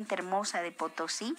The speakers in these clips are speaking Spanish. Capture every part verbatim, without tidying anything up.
Hermosa de Potosí.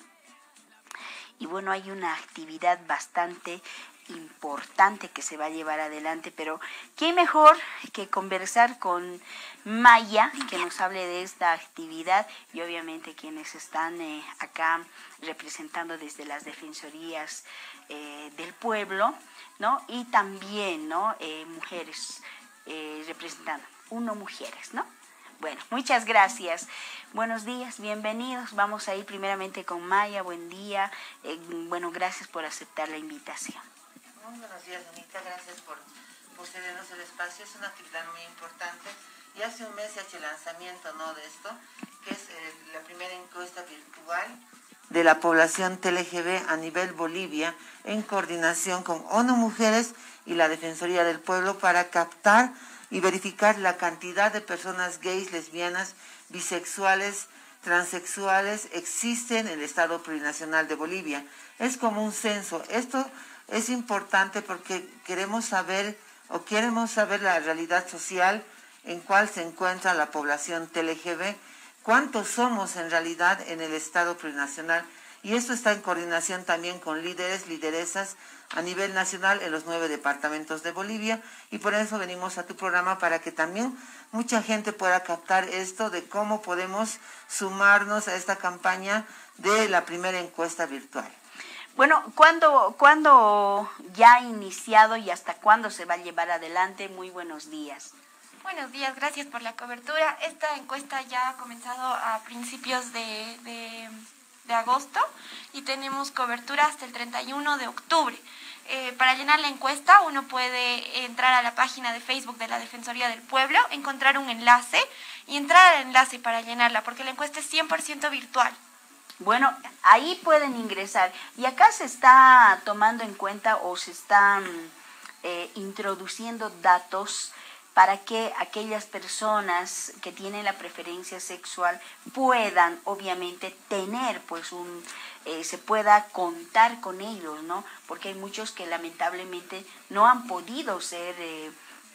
Y bueno, hay una actividad bastante importante que se va a llevar adelante, pero qué mejor que conversar con Maya, que nos hable de esta actividad, y obviamente quienes están eh, acá representando desde las defensorías eh, del pueblo, ¿no? Y también, ¿no? Eh, mujeres eh, representando, uno mujeres, ¿no? Bueno, muchas gracias. Buenos días, bienvenidos. Vamos a ir primeramente con Maya. Buen día. Eh, bueno, gracias por aceptar la invitación. Muy buenos días, Anita. Gracias por, por cedernos el espacio. Es una actividad muy importante. Y hace un mes se ha hecho el lanzamiento, ¿no?, de esto, que es eh, la primera encuesta virtual de la población T L G B a nivel Bolivia, en coordinación con ONU Mujeres y la Defensoría del Pueblo, para captar y verificar la cantidad de personas gays, lesbianas, bisexuales, transexuales existen en el Estado Plurinacional de Bolivia. Es como un censo. Esto es importante porque queremos saber o queremos saber la realidad social en cuál se encuentra la población T L G B, cuántos somos en realidad en el Estado Plurinacional. Y esto está en coordinación también con líderes, lideresas a nivel nacional en los nueve departamentos de Bolivia, y por eso venimos a tu programa, para que también mucha gente pueda captar esto de cómo podemos sumarnos a esta campaña de la primera encuesta virtual. Bueno, ¿cuándo, ¿cuándo ya ha iniciado y hasta cuándo se va a llevar adelante? Muy buenos días. Buenos días, gracias por la cobertura. Esta encuesta ya ha comenzado a principios de, de, de agosto y tenemos cobertura hasta el treinta y uno de octubre. Eh, para llenar la encuesta uno puede entrar a la página de Facebook de la Defensoría del Pueblo, encontrar un enlace y entrar al enlace para llenarla, porque la encuesta es cien por ciento virtual. Bueno, ahí pueden ingresar. Y acá se está tomando en cuenta o se están eh, introduciendo datos para que aquellas personas que tienen la preferencia sexual puedan, obviamente, tener, pues, un, eh, se pueda contar con ellos, ¿no? Porque hay muchos que lamentablemente no han podido ser eh,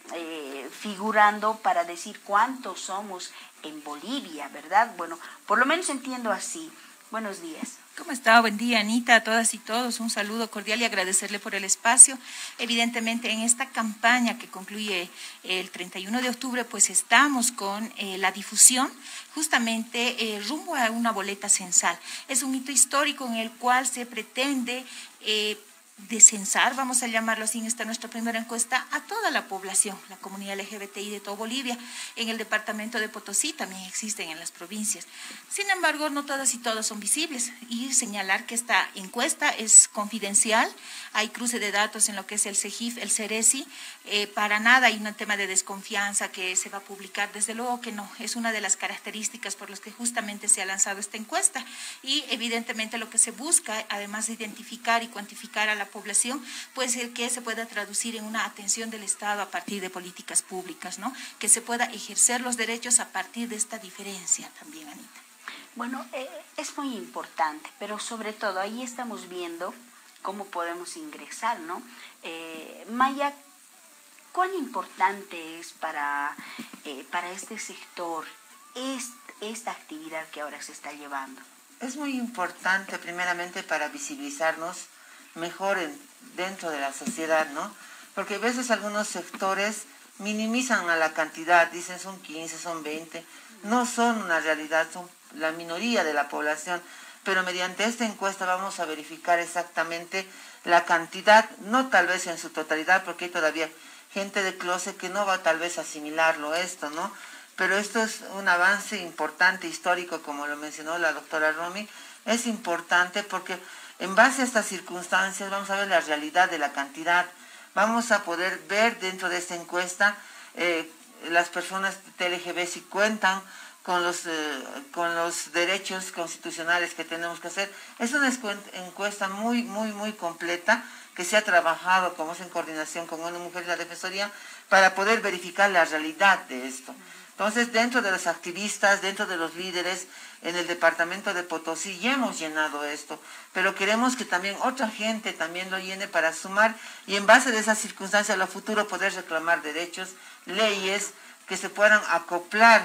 eh, figurando para decir cuántos somos en Bolivia, ¿verdad? Bueno, por lo menos entiendo así. Buenos días. ¿Cómo está? Buen día, Anita, a todas y todos. Un saludo cordial y agradecerle por el espacio. Evidentemente, en esta campaña que concluye el treinta y uno de octubre, pues estamos con eh, la difusión justamente eh, rumbo a una boleta censal. Es un hito histórico en el cual se pretende eh, de censar, vamos a llamarlo así, en esta nuestra primera encuesta, a toda la población, la comunidad L G B T I de todo Bolivia. En el departamento de Potosí también existen en las provincias. Sin embargo, no todas y todos son visibles, y señalar que esta encuesta es confidencial. Hay cruce de datos en lo que es el CEGIF, el CERESI, eh, para nada hay un tema de desconfianza que se va a publicar, desde luego que no, es una de las características por las que justamente se ha lanzado esta encuesta, y evidentemente lo que se busca, además de identificar y cuantificar a la población, puede ser que se pueda traducir en una atención del Estado a partir de políticas públicas, ¿no? Que se pueda ejercer los derechos a partir de esta diferencia también, Anita. Bueno, eh, es muy importante, pero sobre todo ahí estamos viendo cómo podemos ingresar, ¿no? Eh, Maya, ¿cuán importante es para, eh, para este sector es, esta actividad que ahora se está llevando? Es muy importante, primeramente, para visibilizarnos mejor en, dentro de la sociedad, ¿no? Porque a veces algunos sectores minimizan a la cantidad, dicen son quince, son veinte, no son una realidad, son la minoría de la población, pero mediante esta encuesta vamos a verificar exactamente la cantidad, no tal vez en su totalidad, porque hay todavía gente de closet que no va tal vez a asimilarlo esto, ¿no? Pero esto es un avance importante, histórico, como lo mencionó la doctora Romy. Es importante porque en base a estas circunstancias vamos a ver la realidad de la cantidad. Vamos a poder ver dentro de esta encuesta eh, las personas T L G B si cuentan con los, eh, con los derechos constitucionales que tenemos que hacer. Es una encuesta muy, muy, muy completa que se ha trabajado, como es en coordinación con ONU Mujeres y la Defensoría, para poder verificar la realidad de esto. Entonces, dentro de los activistas, dentro de los líderes, en el departamento de Potosí ya hemos llenado esto, pero queremos que también otra gente también lo llene para sumar y en base de esas circunstancias a lo futuro poder reclamar derechos, leyes que se puedan acoplar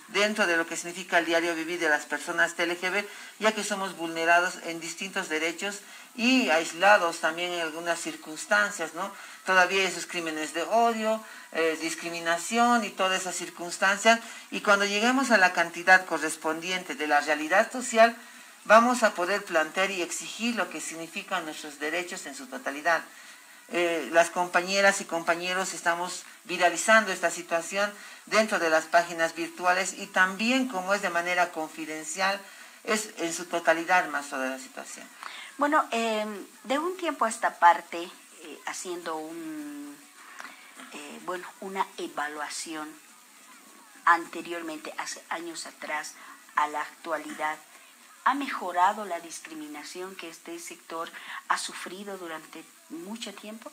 dentro de lo que significa el diario vivir de las personas T L G B, ya que somos vulnerados en distintos derechos y aislados también en algunas circunstancias, ¿no? Todavía hay esos crímenes de odio, eh, discriminación y todas esas circunstancias, y cuando lleguemos a la cantidad correspondiente de la realidad social, vamos a poder plantear y exigir lo que significan nuestros derechos en su totalidad. Eh, las compañeras y compañeros estamos viralizando esta situación dentro de las páginas virtuales y también, como es de manera confidencial, es en su totalidad más toda la situación. Bueno, eh, de un tiempo a esta parte, eh, haciendo un, eh, bueno, una evaluación anteriormente, hace años atrás, a la actualidad, ¿ha mejorado la discriminación que este sector ha sufrido durante mucho tiempo?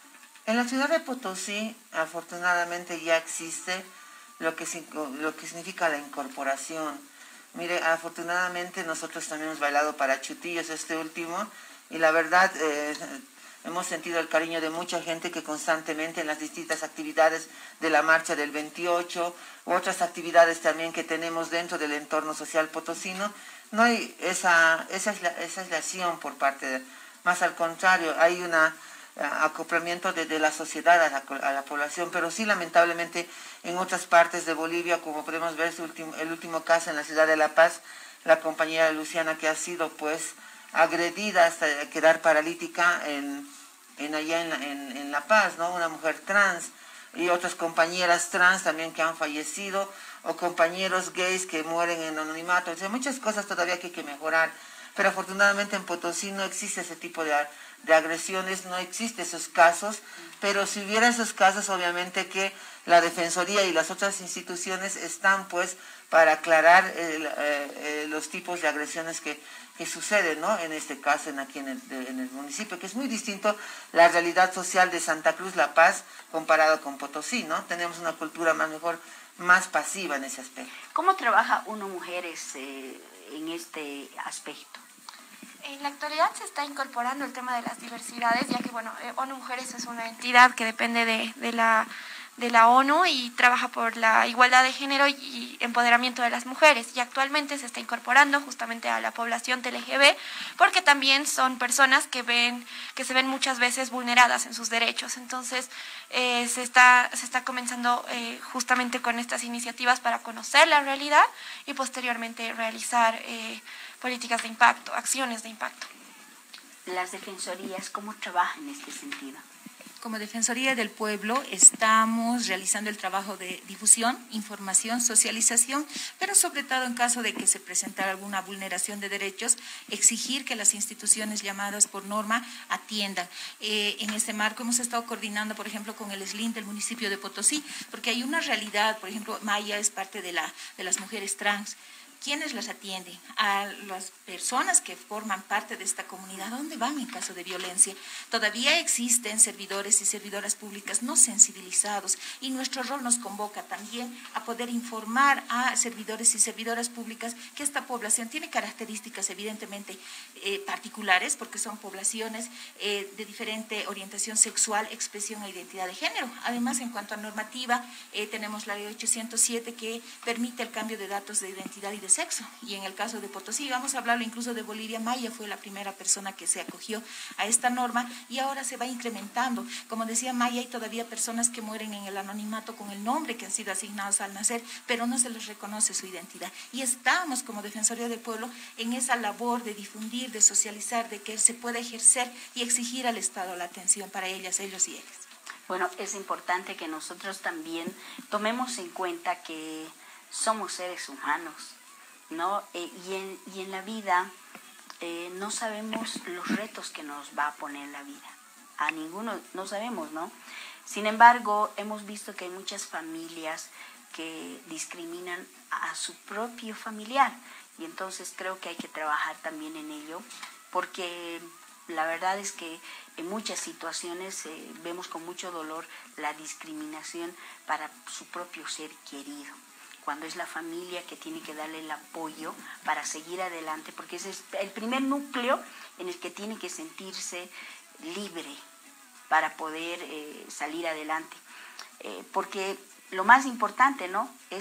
En la ciudad de Potosí, afortunadamente, ya existe lo que, lo que significa la incorporación. Mire, afortunadamente nosotros también hemos bailado para Chutillos este último, y la verdad eh, hemos sentido el cariño de mucha gente que constantemente en las distintas actividades de la marcha del veintiocho u otras actividades también que tenemos dentro del entorno social potosino, no hay esa, esa, esa aislación por parte de, más al contrario, hay un acoplamiento de, de la sociedad a la, a la población, pero sí lamentablemente en otras partes de Bolivia, como podemos ver el último, el último caso en la ciudad de La Paz, la compañera Luciana, que ha sido pues agredida hasta quedar paralítica en, en allá en la, en, en La Paz, ¿no? Una mujer trans, y otras compañeras trans también que han fallecido, o compañeros gays que mueren en anonimato. O sea, muchas cosas todavía que hay que mejorar, pero afortunadamente en Potosí no existe ese tipo de, de agresiones, no existe esos casos, pero si hubiera esos casos, obviamente que la Defensoría y las otras instituciones están pues para aclarar eh, eh, eh, los tipos de agresiones que, que suceden, ¿no? En este caso, en aquí en el, de, en el municipio, que es muy distinto la realidad social de Santa Cruz, La Paz, comparado con Potosí, ¿no? Tenemos una cultura más mejor, más pasiva en ese aspecto. ¿Cómo trabaja uno mujeres eh, en este aspecto? En la actualidad se está incorporando el tema de las diversidades, ya que bueno, eh, ONU Mujeres es una entidad que depende de, de, la, de la ONU y trabaja por la igualdad de género y empoderamiento de las mujeres. Y actualmente se está incorporando justamente a la población T L G B, porque también son personas que ven, que se ven muchas veces vulneradas en sus derechos. Entonces eh, se, está, se está comenzando eh, justamente con estas iniciativas para conocer la realidad y posteriormente realizar eh, políticas de impacto, acciones de impacto. Las defensorías, ¿cómo trabajan en este sentido? Como Defensoría del Pueblo estamos realizando el trabajo de difusión, información, socialización, pero sobre todo en caso de que se presentara alguna vulneración de derechos, exigir que las instituciones llamadas por norma atiendan. Eh, en este marco hemos estado coordinando, por ejemplo, con el S L I N del municipio de Potosí, porque hay una realidad, por ejemplo, Maya es parte de, la, de las mujeres trans. ¿Quiénes las atienden? A las personas que forman parte de esta comunidad. ¿Dónde van en caso de violencia? Todavía existen servidores y servidoras públicas no sensibilizados y nuestro rol nos convoca también a poder informar a servidores y servidoras públicas que esta población tiene características evidentemente eh, particulares porque son poblaciones eh, de diferente orientación sexual, expresión e identidad de género. Además, en cuanto a normativa, eh, tenemos la ley ochocientos siete que permite el cambio de datos de identidad y de sexo, y en el caso de Potosí, vamos a hablarlo incluso de Bolivia, Maya fue la primera persona que se acogió a esta norma y ahora se va incrementando. Como decía Maya, hay todavía personas que mueren en el anonimato con el nombre que han sido asignados al nacer, pero no se les reconoce su identidad. Y estamos como Defensoría del Pueblo en esa labor de difundir, de socializar, de que se pueda ejercer y exigir al Estado la atención para ellas, ellos y ellas. Bueno, es importante que nosotros también tomemos en cuenta que somos seres humanos, ¿no? Eh, y, en, y en la vida eh, no sabemos los retos que nos va a poner la vida. A ninguno, no sabemos, ¿no? Sin embargo, hemos visto que hay muchas familias que discriminan a su propio familiar. Y entonces creo que hay que trabajar también en ello, porque la verdad es que en muchas situaciones eh, vemos con mucho dolor la discriminación para su propio ser querido, cuando es la familia que tiene que darle el apoyo para seguir adelante, porque ese es el primer núcleo en el que tiene que sentirse libre para poder eh, salir adelante. Eh, porque lo más importante, ¿no?, es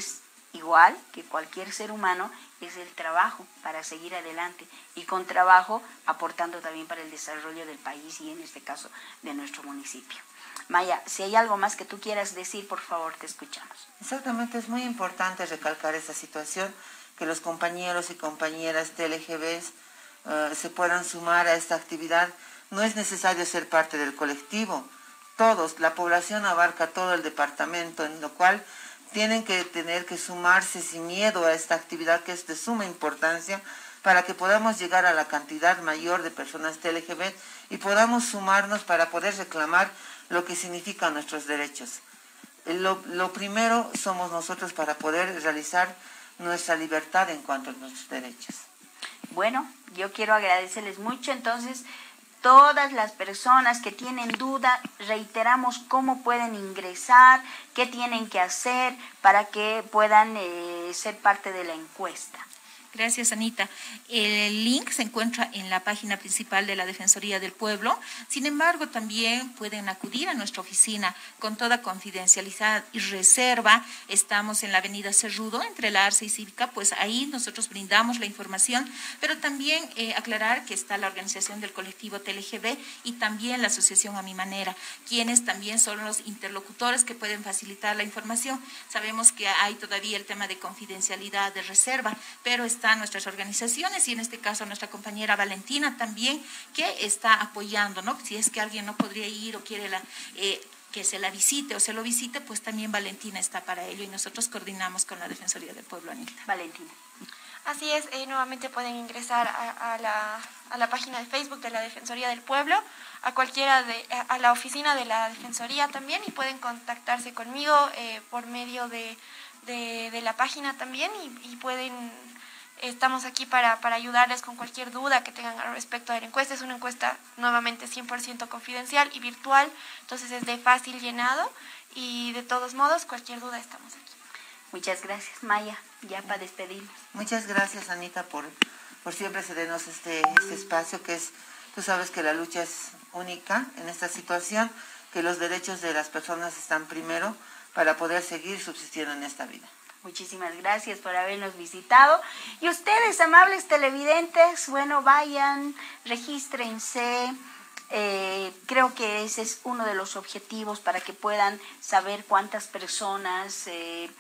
igual que cualquier ser humano, es el trabajo para seguir adelante y con trabajo aportando también para el desarrollo del país y en este caso de nuestro municipio. Maya, si hay algo más que tú quieras decir, por favor, te escuchamos. Exactamente, es muy importante recalcar esta situación, que los compañeros y compañeras de L G Bs uh, se puedan sumar a esta actividad. No es necesario ser parte del colectivo. Todos, la población abarca todo el departamento, en lo cual tienen que tener que sumarse sin miedo a esta actividad que es de suma importancia para que podamos llegar a la cantidad mayor de personas de L G B y podamos sumarnos para poder reclamar lo que significan nuestros derechos. Lo, lo primero somos nosotros para poder realizar nuestra libertad en cuanto a nuestros derechos. Bueno, yo quiero agradecerles mucho, entonces, todas las personas que tienen duda, reiteramos cómo pueden ingresar, qué tienen que hacer para que puedan eh, ser parte de la encuesta. Gracias, Anita. El link se encuentra en la página principal de la Defensoría del Pueblo. Sin embargo, también pueden acudir a nuestra oficina con toda confidencialidad y reserva. Estamos en la avenida Cerrudo, entre la Arce y Cívica, pues ahí nosotros brindamos la información, pero también eh, aclarar que está la organización del colectivo T L G B y también la asociación A Mi Manera, quienes también son los interlocutores que pueden facilitar la información. Sabemos que hay todavía el tema de confidencialidad, de reserva, pero está están nuestras organizaciones y en este caso nuestra compañera Valentina también, que está apoyando, ¿no? Si es que alguien no podría ir o quiere la, eh, que se la visite o se lo visite, pues también Valentina está para ello y nosotros coordinamos con la Defensoría del Pueblo, Anita. Valentina. Así es, eh, nuevamente pueden ingresar a, a, la, a la página de Facebook de la Defensoría del Pueblo, a cualquiera de, a, a la oficina de la Defensoría también y pueden contactarse conmigo eh, por medio de, de, de la página también y, y pueden... Estamos aquí para, para ayudarles con cualquier duda que tengan al respecto de la encuesta. Es una encuesta nuevamente cien por ciento confidencial y virtual, entonces es de fácil llenado y de todos modos cualquier duda estamos aquí. Muchas gracias, Maya, ya para despedirnos. Muchas gracias, Anita, por, por siempre cedernos este, este espacio que es, tú sabes que la lucha es única en esta situación, que los derechos de las personas están primero para poder seguir subsistiendo en esta vida. Muchísimas gracias por habernos visitado. Y ustedes, amables televidentes, bueno, vayan, regístrense. Eh, creo que ese es uno de los objetivos para que puedan saber cuántas personas, eh,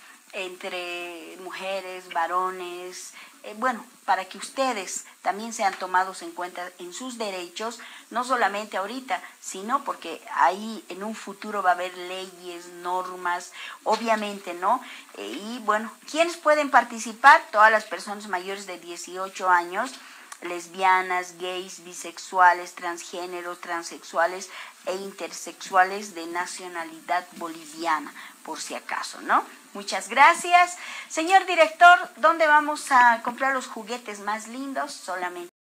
entre mujeres, varones, eh, bueno, para que ustedes también sean tomados en cuenta en sus derechos, no solamente ahorita, sino porque ahí en un futuro va a haber leyes, normas, obviamente, ¿no? Eh, y bueno, ¿quiénes pueden participar? Todas las personas mayores de dieciocho años, lesbianas, gays, bisexuales, transgéneros, transexuales e intersexuales de nacionalidad boliviana, por si acaso, ¿no? Muchas gracias. Señor director, ¿dónde vamos a comprar los juguetes más lindos? Solamente